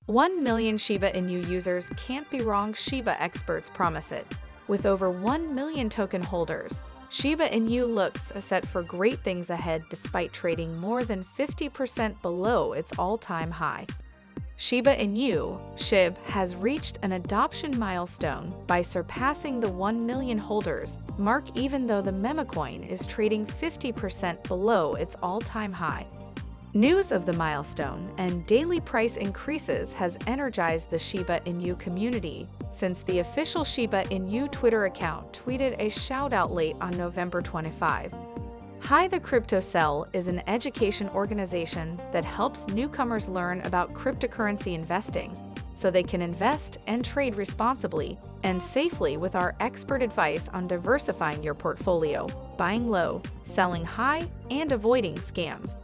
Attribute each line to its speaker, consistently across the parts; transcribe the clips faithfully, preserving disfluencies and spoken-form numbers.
Speaker 1: one million Shiba Inu users can't be wrong, Shiba experts promise it. With over one million token holders, Shiba Inu looks set for great things ahead despite trading more than fifty percent below its all-time high. Shiba Inu, S H I B, has reached an adoption milestone by surpassing the one million holders mark even though the memecoin is trading fifty percent below its all-time high. News of the milestone and daily price increases has energized the Shiba Inu community since the official Shiba Inu Twitter account tweeted a shout-out late on November twenty-fifth. Hi, the Crypto Cell is an education organization that helps newcomers learn about cryptocurrency investing so they can invest and trade responsibly and safely with our expert advice on diversifying your portfolio, buying low, selling high, and avoiding scams.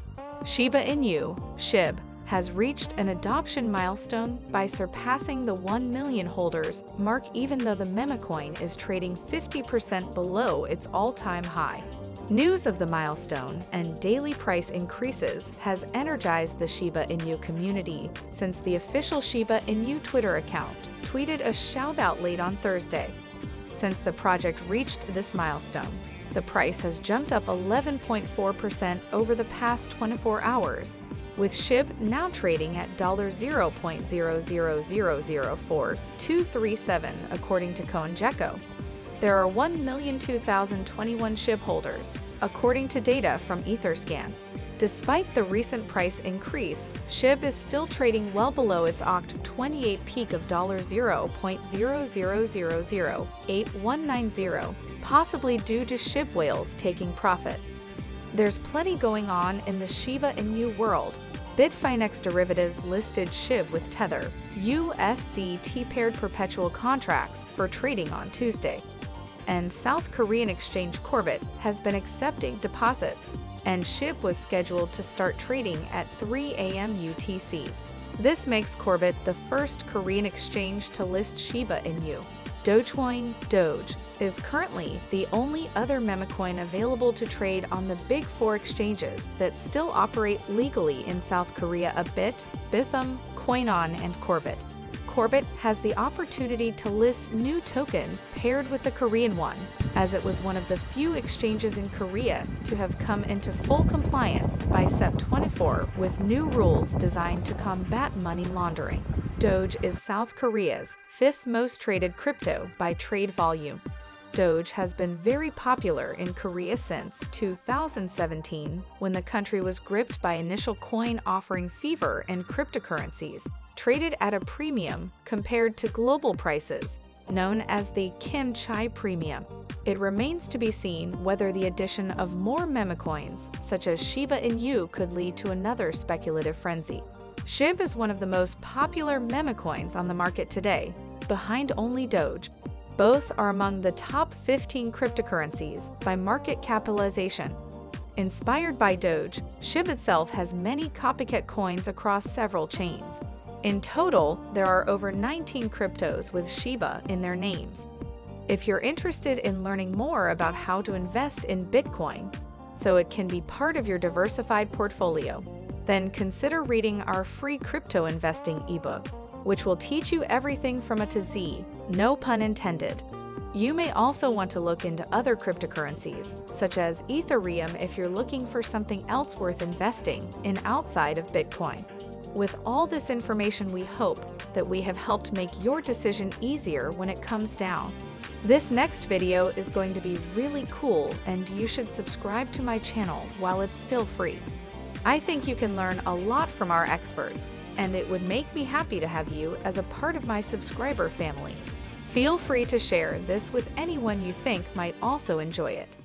Speaker 1: Shiba Inu, S H I B, has reached an adoption milestone by surpassing the one million holders mark even though the memecoin is trading fifty percent below its all-time high. News of the milestone and daily price increases has energized the Shiba Inu community since the official Shiba Inu Twitter account tweeted a shout-out late on Thursday. Since the project reached this milestone, the price has jumped up eleven point four percent over the past twenty-four hours, with S H I B now trading at zero point zero zero zero zero four two three seven according to CoinGecko. There are one million two thousand twenty-one S H I B holders, according to data from Etherscan. Despite the recent price increase, S H I B is still trading well below its October twenty-eighth peak of zero point zero zero zero zero eight one nine zero, possibly due to S H I B whales taking profits. There's plenty going on in the Shiba Inu world. Bitfinex Derivatives listed S H I B with Tether U S D T-paired perpetual contracts for trading on Tuesday. And South Korean exchange Korbit has been accepting deposits, and S H I B was scheduled to start trading at three A M U T C. This makes Korbit the first Korean exchange to list Shiba Inu. Dogecoin, Doge, is currently the only other memecoin available to trade on the big four exchanges that still operate legally in South Korea: Bit, Bithumb, Coinon, and Korbit. Korbit has the opportunity to list new tokens paired with the Korean one, as it was one of the few exchanges in Korea to have come into full compliance by September twenty-fourth with new rules designed to combat money laundering. Doge is South Korea's fifth most traded crypto by trade volume. Doge has been very popular in Korea since two thousand seventeen, when the country was gripped by initial coin offering fever and cryptocurrencies traded at a premium compared to global prices, known as the Kim Chai Premium. It remains to be seen whether the addition of more memecoins, such as Shiba Inu, could lead to another speculative frenzy. S H I B is one of the most popular memecoins on the market today, behind only Doge. Both are among the top fifteen cryptocurrencies by market capitalization. Inspired by Doge, S H I B itself has many copycat coins across several chains. In total, there are over nineteen cryptos with Shiba in their names. If you're interested in learning more about how to invest in Bitcoin so it can be part of your diversified portfolio, then consider reading our free crypto investing ebook, which will teach you everything from A to Z, no pun intended. You may also want to look into other cryptocurrencies, such as Ethereum, if you're looking for something else worth investing in outside of Bitcoin. With all this information, we hope that we have helped make your decision easier when it comes down. This next video is going to be really cool, and you should subscribe to my channel while it's still free. I think you can learn a lot from our experts, and it would make me happy to have you as a part of my subscriber family. Feel free to share this with anyone you think might also enjoy it.